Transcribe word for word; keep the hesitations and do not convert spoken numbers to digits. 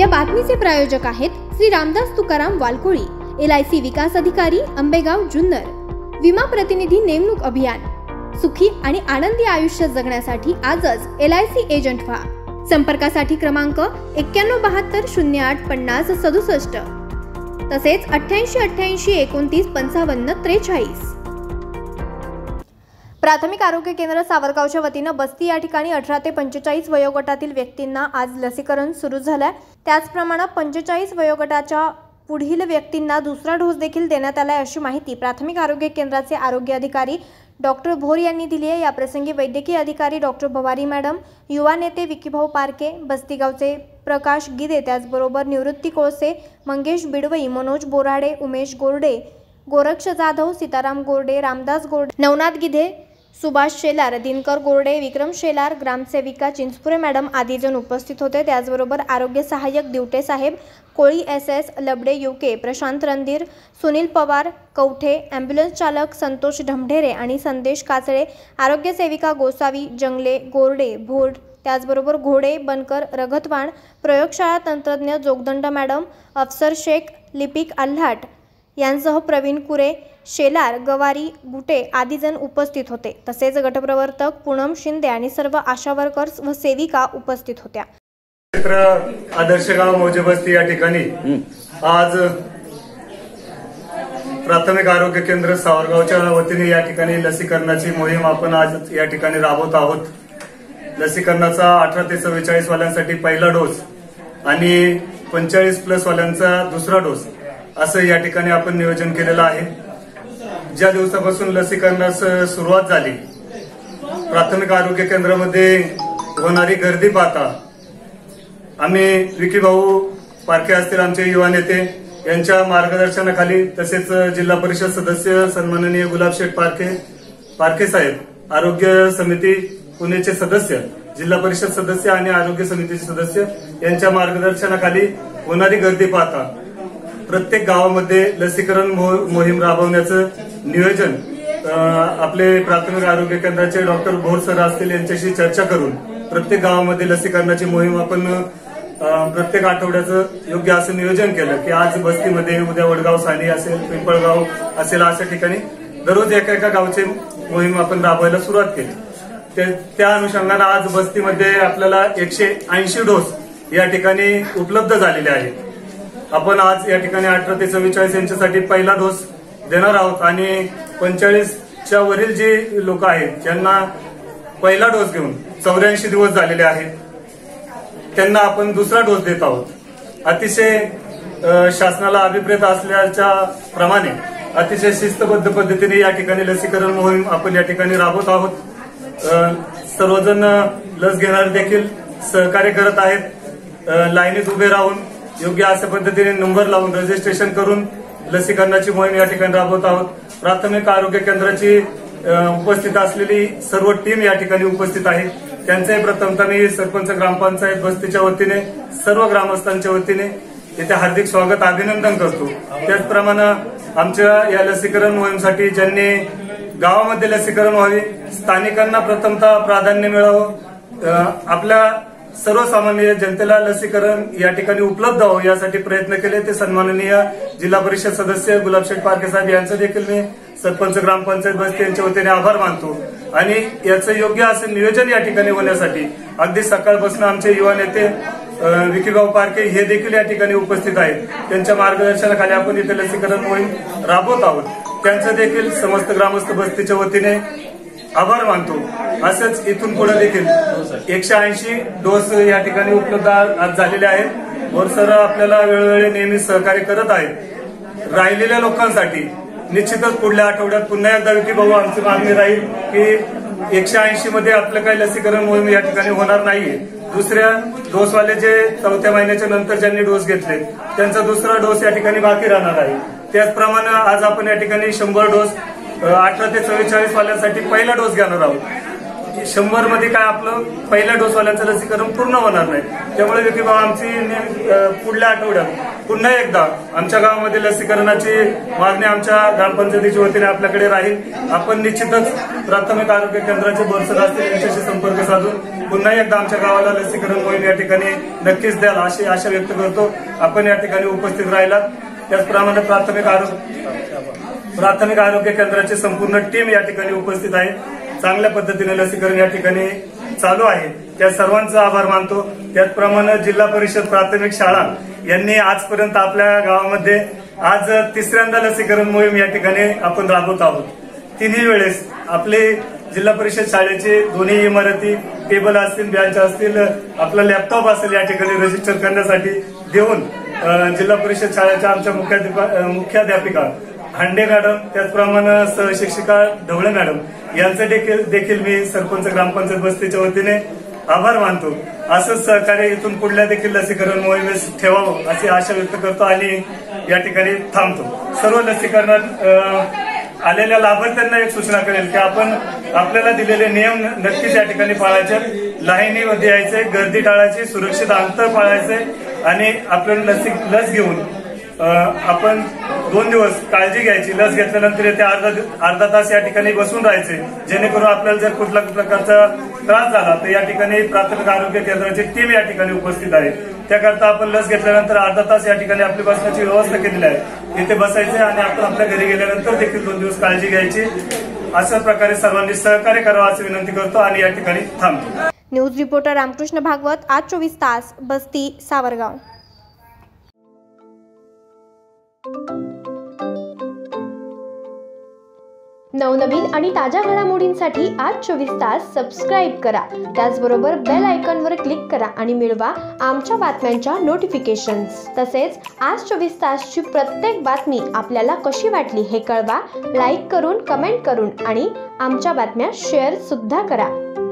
या बातमीचे प्रायोजक आहेत Shri Ramdas Tukaram Walkoli, L I C विकास अधिकारी, आंबेगाव, जुन्नर. विमा प्रतिनिधी नेमणूक अभियान. सुखी आणि आनंदी आयुष्य जगण्यासाठी आजच एल आय सी एजंट व्हा. संपर्कासाठी क्रमांक एक्क्याण्णव बहात्तर शून्य आठ पन्नास सदुसष्ट तसेच अठ्ठ्याऐंशी अठ्ठ्याऐंशी एकोणतीस पंचावन्न त्रेचाळीस. प्राथमिक आरोग्य केंद्र सावरगावच्या वतीनं बस्ती या ठिकाणी अठरा ते पंचेचाळीस वयोगटातील व्यक्तींना आज लसीकरण सुरू झालंय. त्याचप्रमाणे पंचेचाळीस वयोगटाच्या पुढील व्यक्तींना दुसरा डोस देखील देण्यात आलाय, अशी माहिती प्राथमिक आरोग्य केंद्राचे आरोग्य अधिकारी डॉक्टर भोर यांनी दिली आहे. याप्रसंगी वैद्यकीय अधिकारी डॉक्टर भवारी मॅडम, युवा नेते विकीभाऊ पारके, बस्तीगावचे प्रकाश गिदे, त्याचबरोबर निवृत्ती कोळसे, मंगेश बिडवई, मनोज बोराडे, उमेश गोरडे, गोरक्ष जाधव, सीताराम गोरडे, रामदास गोरडे, नवनाथ गिदे, सुभाष शेलार, दिनकर गोरडे, विक्रम शेलार, ग्रामसेविका चिंचपुरे मॅडम आदी जण उपस्थित होते. त्याचबरोबर आरोग्य सहाय्यक दिवटे साहेब, Koli S S, Labde UK, Prashant Randhir, Sunil Pawar, Kavthe, ambulance चालक संतोष ढमढेरे आणि संदेश काचळे, आरोग्य सेविका गोसावी, जंगले, गोरडे, भोर, त्याचबरोबर घोडे, बनकर, रघतवाण, प्रयोगशाळा तंत्रज्ञ जोगदंड मॅडम, अफसर शेख, लिपिक आल्हाट यांसह प्रवीण कुरे, शेलार, गवारी, गुटे आदी जण उपस्थित होते. तसेच गटप्रवर्तक पूनम शिंदे आणि सर्व आशा वर्कर्स व सेविका उपस्थित होत्या. आदर्श गाव मौजे बस्ती या ठिकाणी आज प्राथमिक आरोग्य केंद्र सावरगावच्या वतीने या ठिकाणी लसीकरणाची मोहीम आपण आज या ठिकाणी राबवत आहोत. लसीकरणाचा अठरा ते चव्वेचाळीस वाल्यांसाठी पहिला डोस आणि पंचेचाळीस प्लस वाल्यांचा दुसरा डोस असं या ठिकाणी आपण नियोजन केलेलं आहे. ज्या दिवसापासून लसीकरणास सुरुवात झाली, प्राथमिक आरोग्य केंद्रामध्ये होणारी गर्दी पाहता आम्ही विकीभाऊ पारखे असतील, आमचे युवा नेते यांच्या मार्गदर्शनाखाली, तसेच जिल्हा परिषद सदस्य सन्माननीय गुलाबशेठ पारखे पारखे साहेब, आरोग्य समिती पुणेचे सदस्य, जिल्हा परिषद सदस्य आणि आरोग्य समितीचे सदस्य यांच्या मार्गदर्शनाखाली होणारी गर्दी पाहता प्रत्येक गावामध्ये लसीकरण मोहीम राबवण्याचं नियोजन आपले प्राथमिक आरोग्य केंद्राचे डॉक्टर भोर सर असतील यांच्याशी चर्चा करून प्रत्येक गावामध्ये लसीकरणाची मोहीम आपण प्रत्येक आठवड्याचं योग्य असं नियोजन केलं की आज बस्तीमध्ये, उद्या वडगाव साणी असेल, पिंपळगाव असेल, अशा ठिकाणी दररोज एका एका गावची मोहीम आपण राबवायला सुरुवात केली. त्या अनुषंगाने आज बस्तीमध्ये आपल्याला एकशे ऐंशी डोस या ठिकाणी उपलब्ध झालेले आहेत. आपण आज या ठिकाणी अठरा ते चव्वेचाळीस यांच्यासाठी पहिला डोस देणार आहोत आणि पंचेचाळीसच्या वरील जे लोक आहेत ज्यांना पहिला डोस घेऊन चौऱ्याऐंशी दिवस झालेले आहेत त्यांना आपण दुसरा डोस देत आहोत. अतिशय शासनाला अभिप्रेत असल्याच्या प्रमाणे अतिशय शिस्तबद्ध पद्धतीने या ठिकाणी लसीकरण मोहीम आपण या ठिकाणी राबवत आहोत. सर्वजण लस घेणारे देखील सहकार्य करत आहेत. लाईनीत उभे राहून योग्य अशा पद्धतीने नंबर लावून रजिस्ट्रेशन करून लसीकरणाची मोहीम या ठिकाणी राबवत आहोत. प्राथमिक आरोग्य केंद्राची उपस्थित असलेली सर्व टीम या ठिकाणी उपस्थित आहे. त्यांचंही प्रथमतः मी सरपंच ग्रामपंचायत बस्तीच्या वतीने, सर्व ग्रामस्थांच्या वतीने इथे हार्दिक स्वागत, अभिनंदन करतो. त्याचप्रमाणे आमच्या या लसीकरण मोहीमसाठी ज्यांनी गावामध्ये लसीकरण व्हावे, स्थानिकांना प्रथमतः प्राधान्य मिळावं, आपल्या सर्वसामान्य जनतेला लसीकरण या ठिकाणी उपलब्ध व्हावं यासाठी प्रयत्न केले ते सन्माननीय जिल्हा परिषद सदस्य गुलाबशेठ पारखे साहेब यांचं देखील मी सरपंच ग्रामपंचायत बस्ती यांच्या वतीने आभार मानतो. आणि याचं योग्य असं नियोजन या ठिकाणी होण्यासाठी अगदी सकाळपासून आमचे युवा नेते विकीभाऊ पारखे हे देखील या ठिकाणी उपस्थित आहेत. त्यांच्या मार्गदर्शनाखाली आपण इथे लसीकरण मोहीम राबवत आहोत. त्यांचं देखील समस्त ग्रामस्थ बस्तीच्या वतीने आभार मानतो. असंच इथून पुढे देखील एकशे ऐंशी डोस या ठिकाणी उपलब्ध आज झालेले आहेत. वर सर आपल्याला वेळोवेळी नेहमी सहकार्य करत आहेत. राहिलेल्या लोकांसाठी निश्चितच पुढल्या आठवड्यात पुन्हा एकदा विकीभाऊ आमची मागणी राहील की एकशे ऐंशी मध्ये आपलं काही लसीकरण मोहीम या ठिकाणी होणार नाहीये. दुसऱ्या डोसवाले जे चौथ्या महिन्याच्या नंतर ज्यांनी डोस घेतले त्यांचा दुसरा डोस या ठिकाणी बाकी राहणार आहे. त्याचप्रमाणे आज आपण या ठिकाणी शंभर डोस अठरा ते चव्वेचाळीस वाल्यांसाठी पहिला डोस घेणार आहोत. शंभर मध्ये काय आपलं पहिल्या डोसवाल्यांचं लसीकरण पूर्ण होणार नाही. त्यामुळे विकी भाऊ आमची पुढल्या आठवड्यात पुन्हा एकदा आमच्या गावामध्ये लसीकरणाची मागणी आमच्या ग्रामपंचायतीच्या वतीने आपल्याकडे राहील. आपण निश्चितच प्राथमिक आरोग्य केंद्राचे बोर्सर असतील यांच्याशी संपर्क साधून पुन्हा एकदा आमच्या गावाला लसीकरण मोहीम या ठिकाणी नक्कीच द्याल अशी आशा व्यक्त करतो. आपण या ठिकाणी उपस्थित राहिला. त्याचप्रमाणे प्राथमिक आरोग्य प्राथमिक आरोग्य केंद्राची संपूर्ण टीम या ठिकाणी उपस्थित आहे. चांगल्या पद्धतीने लसीकरण या ठिकाणी चालू आहे. त्या सर्वांचा आभार मानतो. त्याचप्रमाणे जिल्हा परिषद प्राथमिक शाळा यांनी आजपर्यंत आपल्या गावामध्ये आज तिसऱ्यांदा लसीकरण मोहीम या ठिकाणी आपण राबवत आहोत. तिन्ही वेळेस आपले जिल्हा परिषद शाळेचे दोन्ही इमारती टेबल असतील, बेंच असतील, आपला लॅपटॉप असेल या ठिकाणी रजिस्टर करण्यासाठी देऊन जिल्हा परिषद शाळेच्या आमच्या मुख्याध्यापिका हांडे मॅडम, त्याचप्रमाणे सहशिक्षिका ढवळे मॅडम यांचे देखील देखील मी सरपंच ग्रामपंचायत बस्तीच्या वतीने आभार मानतो. असंच सहकार्य इथून पुढल्या देखील लसीकरण मोहिमेस ठेवावं अशी आशा व्यक्त करतो आणि या ठिकाणी थांबतो. सर्व लसीकरणात आलेल्या लाभार्थ्यांना एक सूचना करेल की आपण आपल्याला दिलेले नियम नक्कीच या ठिकाणी पाळायचे. लाईनीमध्ये यायचे, गर्दी टाळायची, सुरक्षित अंतर पाळायचे आणि आपल्याला लसी लस घेऊन आपण दोन दिवस काळजी घ्यायची. लस घेतल्यानंतर येथे अर्धा अर्धा तास या ठिकाणी बसून राहायचे, जेणेकरून आपल्याला जर कुठल्या प्रकारचा त्रास झाला तर या ठिकाणी प्राथमिक आरोग्य केंद्राची टीम या ठिकाणी उपस्थित आहे. त्याकरता आपण लस घेतल्यानंतर अर्धा तास या ठिकाणी आपली बसण्याची व्यवस्था केलेली आहे. इथे बसायचे आणि आपण आपल्या घरी गेल्यानंतर देखील दोन दिवस काळजी घ्यायची. अशा प्रकारे सर्वांनी सहकार्य करावं अशी विनंती करतो आणि या ठिकाणी थांबतो. न्यूज रिपोर्टर रामकृष्ण भागवत, आज चोवीस तास, बस्ती, सावरगाव. नवनवीन आणि ताज्या घडामोडींसाठी आज चोवीस तास सबस्क्राईब करा. त्याचबरोबर बेल आयकॉनवर क्लिक करा आणि मिळवा आमच्या बातम्यांच्या नोटिफिकेशन्स. तसेच आज चोवीस तासची प्रत्येक बातमी आपल्याला कशी वाटली हे कळवा. लाईक करून, कमेंट करून आणि आमच्या बातम्या शेअर सुद्धा करा.